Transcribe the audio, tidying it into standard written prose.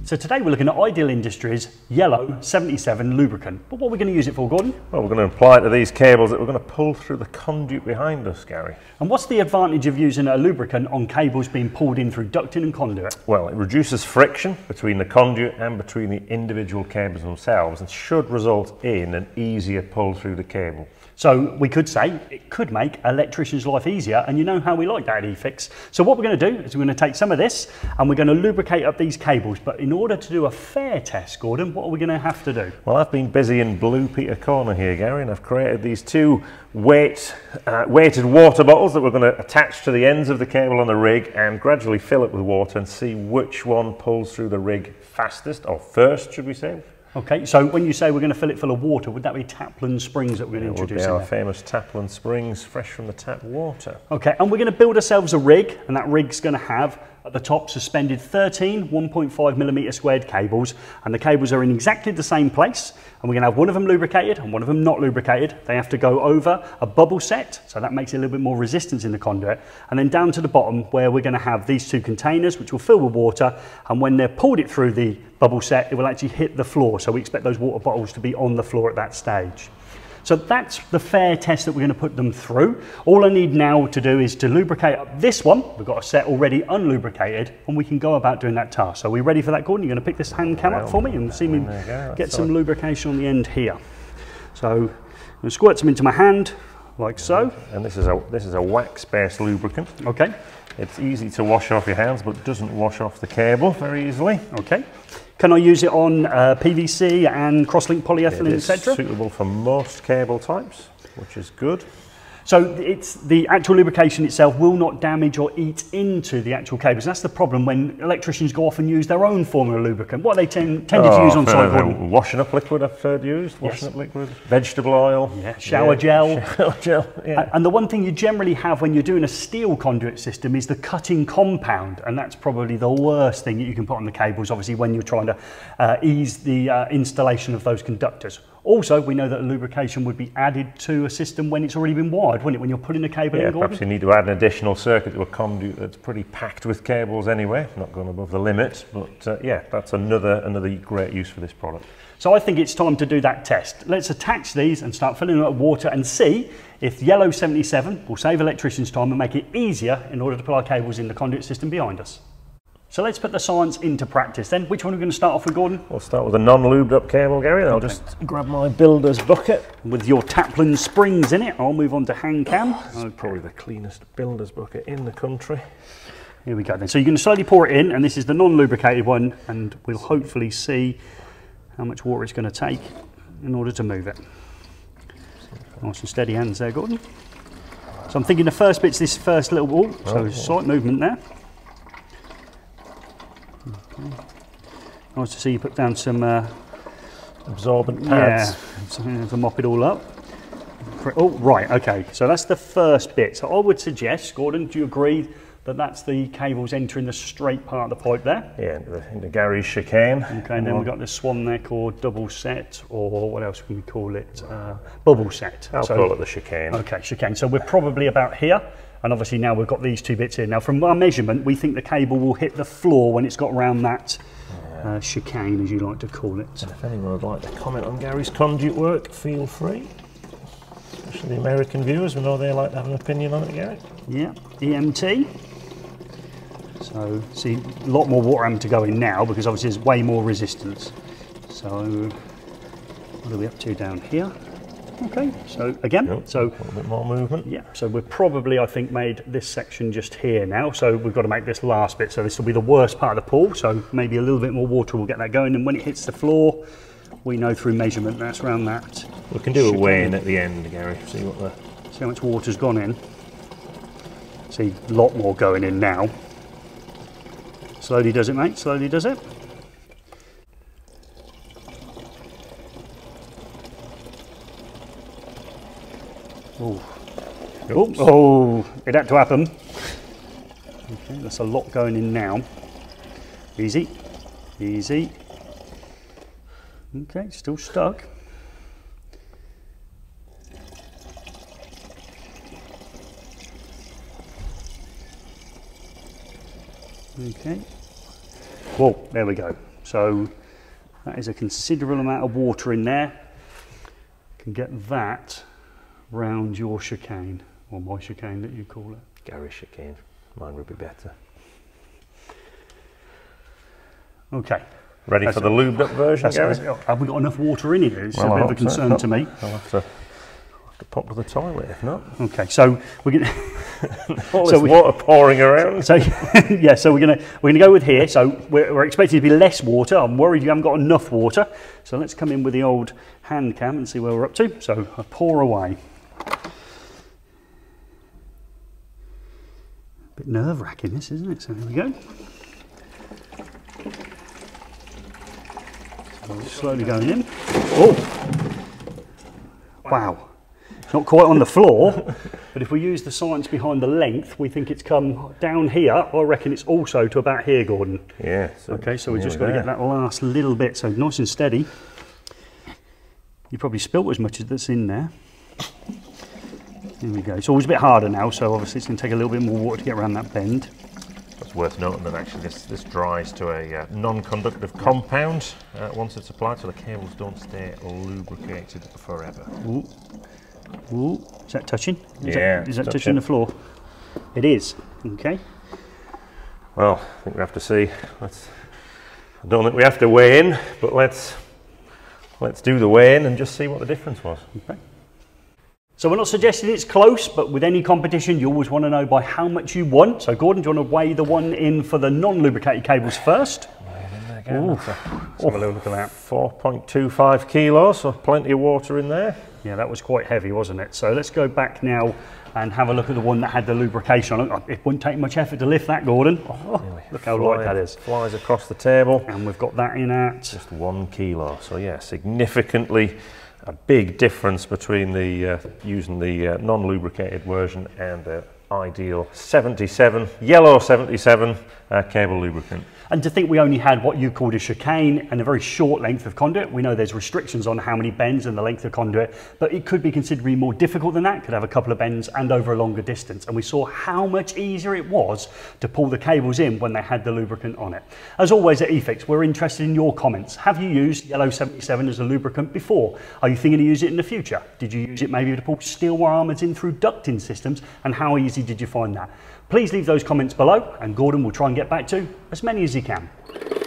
So today we're looking at Ideal Industries Yellow 77 lubricant. But what are we going to use it for, Gordon? Well, we're going to apply it to these cables that we're going to pull through the conduit behind us, Gary. And what's the advantage of using a lubricant on cables being pulled in through ducting and conduit? Well, it reduces friction between the conduit and between the individual cables themselves and should result in an easier pull through the cable. So we could say it could make electricians' life easier, and you know how we like that at eFix. So what we're going to do is we're going to take some of this and we're going to lubricate up these cables. But in order to do a fair test, Gordon, what are we going to have to do? Well, I've been busy in Blue Peter Corner here, Gary, and I've created these two weighted water bottles that we're going to attach to the ends of the cable on the rig and gradually fill it with water and see which one pulls through the rig fastest, or first, should we say. Okay, so when you say we're going to fill it full of water, would that be Tapland Springs that we're going to introduce? It would be our famous Tapland Springs, fresh from the tap water. Okay, and we're going to build ourselves a rig, and that rig's going to have at the top suspended 13 1.5mm squared cables, and the cables are in exactly the same place, and we're going to have one of them lubricated and one of them not lubricated. They have to go over a bubble set, so that makes it a little bit more resistance in the conduit, and then down to the bottom where we're going to have these two containers which will fill with water, and when they're pulled it through the bubble set, it will actually hit the floor, so we expect those water bottles to be on the floor at that stage. So that's the fair test that we're going to put them through. All I need now to do is to lubricate up this one. We've got a set already unlubricated, and we can go about doing that task. So are we ready for that, Gordon? You're going to pick this hand cam up for me and see me get some lubrication on the end here. So I'm going to squirt some into my hand, like so. And this is a wax-based lubricant. Okay. It's easy to wash off your hands, but doesn't wash off the cable very easily. Okay. Can I use it on PVC and cross-linked polyethylene, etc.? It's suitable for most cable types, which is good. So it's the actual lubrication itself will not damage or eat into the actual cables. That's the problem when electricians go off and use their own form of lubricant. What they tended to use on site? Washing up liquid, I've heard used. Washing up liquid, vegetable oil, shower gel. Shower gel. Yeah. And the one thing you generally have when you're doing a steel conduit system is the cutting compound, and that's probably the worst thing that you can put on the cables. Obviously, when you're trying to ease the installation of those conductors. Also, we know that lubrication would be added to a system when it's already been wired, wouldn't it, when you're putting the cable in, Gordon? Perhaps you need to add an additional circuit to a conduit that's pretty packed with cables anyway, not going above the limit, but yeah, that's another great use for this product. So I think it's time to do that test. Let's attach these and start filling them up with water and see if Yellow 77 will save electricians time and make it easier in order to put our cables in the conduit system behind us. So let's put the science into practice then. Which one are we going to start off with, Gordon? We'll start with a non-lubed up cable, Gary. I'll just grab my builder's bucket. With your Tapland Springs in it, I'll move on to hand cam. It's probably the cleanest builder's bucket in the country. Here we go then. So you're going to slowly pour it in, and this is the non-lubricated one, and we'll hopefully see how much water it's going to take in order to move it. Nice and steady hands there, Gordon. So I'm thinking the first bit's this first little wall, so slight movement there. Okay. Nice to see you put down some absorbent pads. Yeah, to mop it all up. Oh, right, okay. So that's the first bit. So I would suggest, Gordon, do you agree that that's the cables entering the straight part of the pipe there? Yeah, into Gary's chicane. Okay, and then we've got the swan neck or double set, or what else can we call it? Bubble set. I'll call it the chicane. Okay, chicane. So we're probably about here. And obviously now we've got these two bits in. Now from our measurement, we think the cable will hit the floor when it's got around that chicane, as you like to call it. And if anyone would like to comment on Gary's conduit work, feel free. Especially the American viewers, we know they like to have an opinion on it, Gary. Yeah, EMT. So see, a lot more water having to go in now because obviously there's way more resistance. So what are we up to down here? Okay, so again, so a little bit more movement. Yeah, so we're probably, I think, made this section just here now. So we've got to make this last bit. So this will be the worst part of the pool. So maybe a little bit more water will get that going. And when it hits the floor, we know through measurement that's around that. We can do a weigh-in at the end, Gary. See how much water's gone in. See, a lot more going in now. Slowly does it, mate. Slowly does it. Oh, it had to happen. Okay, that's a lot going in now. Easy, easy. Okay, still stuck. Okay. Whoa, there we go. So that is a considerable amount of water in there. You can get that round your chicane, or my chicane that you call it. Gary's chicane. Mine would be better. Okay. Ready for the lubed up version, Gary? Have we got enough water in here? It's a bit of a concern to me. I'll have to pop to the toilet if not. Okay, so we're going all this water pouring around. So yeah, so we're gonna go with here. So we're expecting to be less water. I'm worried you haven't got enough water. So let's come in with the old hand cam and see where we're up to. So I pour away. A bit nerve-wracking this, isn't it? So here we go. So slowly going in. Oh, wow. Not quite on the floor, but if we use the science behind the length, we think it's come down here. I reckon it's also to about here, Gordon. Yeah. Okay, so we've just got to get that last little bit, so nice and steady. You probably spilt as much as that's in there. There we go. It's always a bit harder now, so obviously it's going to take a little bit more water to get around that bend. It's worth noting that actually this dries to a non-conductive compound once it's applied, so the cables don't stay lubricated forever. Ooh. Ooh, is that touching? Is that touching touching the floor? It is. Okay. Well, I think we have to see. I don't think we have to weigh in, but let's do the weigh in and just see what the difference was. Okay. So we're not suggesting it's close, but with any competition, you always want to know by how much you want. So Gordon, do you want to weigh the one in for the non-lubricated cables first? Let's have a little look at that. 4.25 kilos, so plenty of water in there. Yeah, that was quite heavy, wasn't it? So let's go back now and have a look at the one that had the lubrication on it. It wouldn't take much effort to lift that, Gordon. Oh, look how light that is. Flies across the table. And we've got that in at just 1 kilo. So yeah, significantly a big difference between the using the non-lubricated version and the ideal 77, yellow 77 cable lubricant. And to think we only had what you called a chicane and a very short length of conduit. We know there's restrictions on how many bends and the length of conduit, but it could be considerably more difficult than that. Could have a couple of bends and over a longer distance. And we saw how much easier it was to pull the cables in when they had the lubricant on it. As always at eFix, we're interested in your comments. Have you used yellow 77 as a lubricant before? Are you thinking to use it in the future? Did you use it maybe to pull steel wire armors in through ducting systems? And how easy did you find that? Please leave those comments below and Gordon will try and get back to as many as he can.